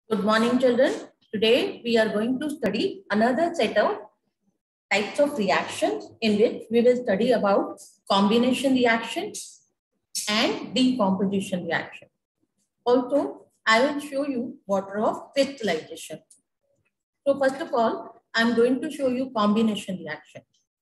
Good morning, children. Today we are going to study another set of types of reactions in which we will study about combination reaction and decomposition reaction. Also, I will show you water of crystallization. So first of all, I am going to show you combination reaction.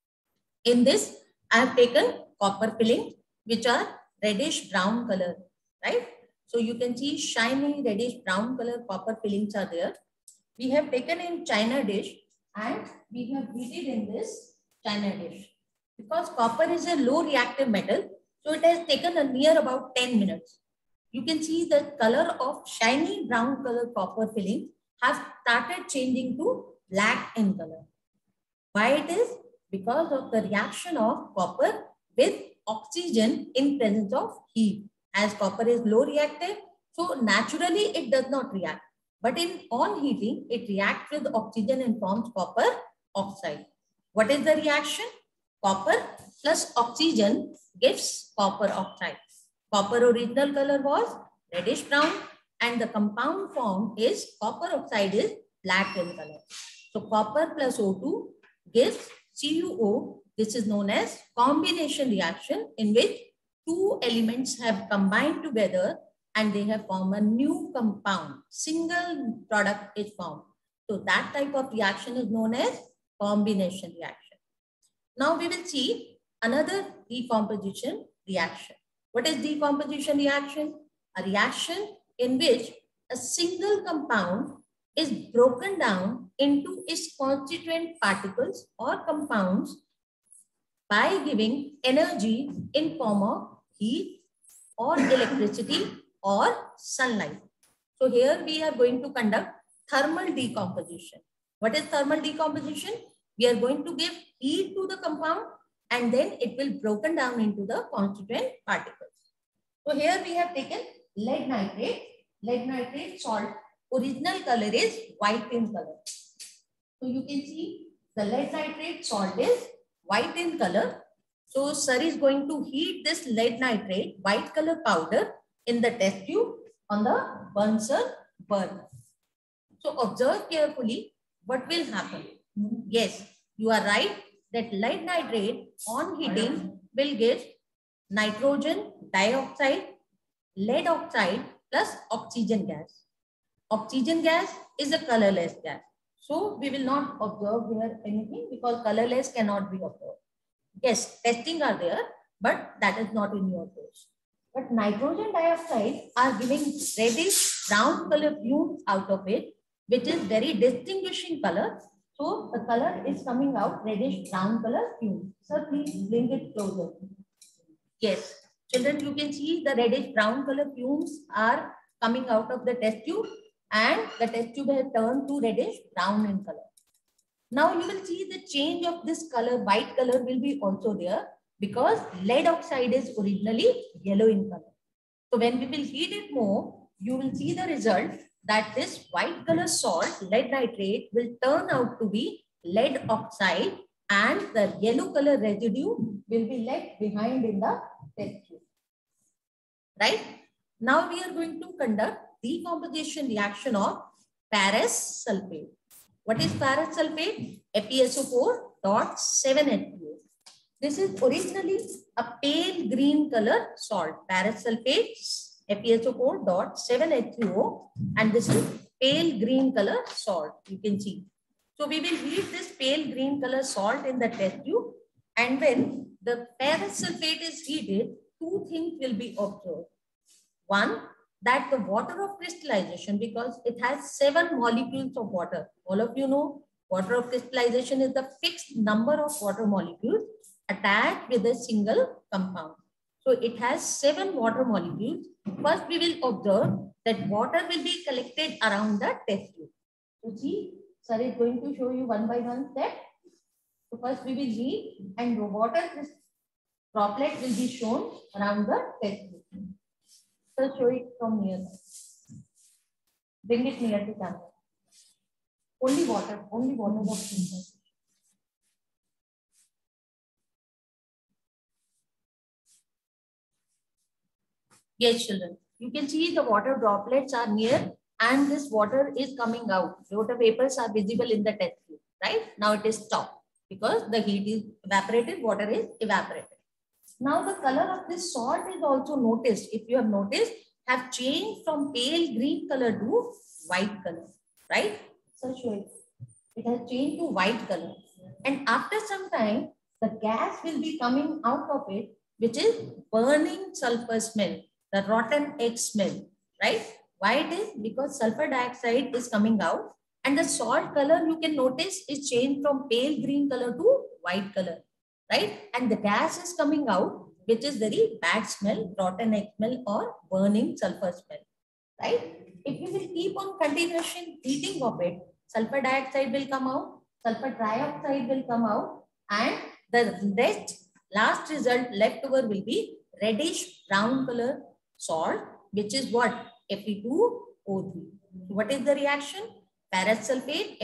In this, I have taken copper filling, which are reddish brown color, right? So you can see shiny reddish brown color copper fillings are there. We have taken in china dish and we have heated in this china dish. Because copper is a low reactive metal, so it has taken a near about 10 minutes. You can see the color of shiny brown color copper filling has started changing to black in color. Why it is? Because of the reaction of copper with oxygen in presence of heat. As copper is low reactive, so naturally it does not react. But on heating, it reacts with oxygen and forms copper oxide. What is the reaction? Copper plus oxygen gives copper oxide. Copper original color was reddish brown and the compound form is copper oxide is black in color. So copper plus O2 gives CuO. This is known as combination reaction in which two elements have combined together and they have formed a new compound. Single product is formed. So that type of reaction is known as combination reaction. Now we will see another decomposition reaction. What is decomposition reaction? A reaction in which a single compound is broken down into its constituent particles or compounds by giving energy in form of heat or electricity or sunlight. So here we are going to conduct thermal decomposition. What is thermal decomposition? We are going to give heat to the compound and then it will broken down into the constituent particles. So here we have taken lead nitrate salt. Original color is white in color. So you can see the lead nitrate salt is white in color. So sir is going to heat this lead nitrate white color powder in the test tube on the Bunsen burner. So observe carefully what will happen. Yes, you are right that lead nitrate on heating will give nitrogen dioxide, lead oxide plus oxygen gas. Oxygen gas is a colorless gas. So we will not observe here anything because colorless cannot be observed. Yes, testing are there, but that is not in your course. But nitrogen dioxide are giving reddish brown color fumes out of it, which is very distinguishing color. So the color is coming out reddish brown color fumes. Sir, please bring it closer. Yes, children, you can see the reddish brown color fumes are coming out of the test tube and the test tube has turned to reddish brown in color. Now you will see the change of this color, white color will be also there because lead oxide is originally yellow in color. So when we will heat it more, you will see the result that this white color salt, lead nitrate, will turn out to be lead oxide and the yellow color residue will be left behind in the test tube. Right? Now we are going to conduct decomposition reaction of ferrous sulfate. What is ferrous sulfate? FeSO4.7H2O. This is originally a pale green color salt. Ferrous sulfate, FeSO4.7H2O, and this is pale green color salt. You can see. So we will heat this pale green color salt in the test tube, and when the ferrous sulfate is heated, two things will be observed. One, that the water of crystallization, because it has 7 molecules of water. All of you know water of crystallization is the fixed number of water molecules attached with a single compound. So it has 7 water molecules. First, we will observe that water will be collected around the test tube. So see, sir is going to show you one by one step. So first we will heat and the water droplet will be shown around the test tube. So show it from near. Bring it near to camera. Only water was inside. Yes, children. You can see the water droplets are near and this water is coming out. Water vapors are visible in the test tube, right? Now it is stopped because the heat is evaporated, water is evaporated. Now the color of this salt is also noticed. If you have noticed, have changed from pale green color to white color, right? So show it. It has changed to white color. And after some time, the gas will be coming out of it, which is burning sulfur smell, the rotten egg smell, right? Why it is? Because sulfur dioxide is coming out and the salt color you can notice is changed from pale green color to white color, right? And the gas is coming out, which is very bad smell, rotten egg smell or burning sulfur smell, right? If you will keep on continuation heating of it, sulfur dioxide will come out, sulfur trioxide will come out, and the last result left over will be reddish brown color salt, which is what? Fe2O3. What is the reaction? Ferrous sulfate,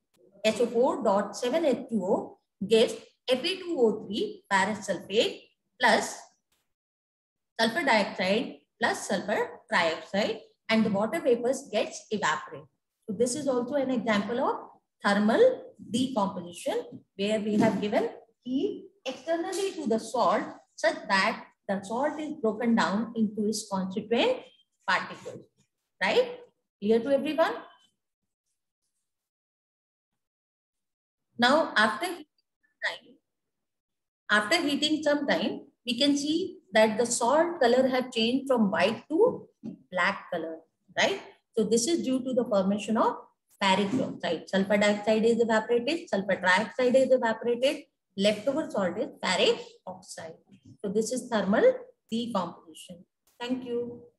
SO4.7H2O gives Fe2O3 ferrous sulfate plus sulfur dioxide plus sulfur trioxide, and the water vapors gets evaporated. So this is also an example of thermal decomposition where we have given heat externally to the salt such that the salt is broken down into its constituent particles, right? Clear to everyone? Now after heating some time, we can see that the salt color have changed from white to black color, right? So this is due to the formation of ferric oxide. Sulfur dioxide is evaporated, sulfur trioxide is evaporated, leftover salt is ferric oxide. So this is thermal decomposition. Thank you.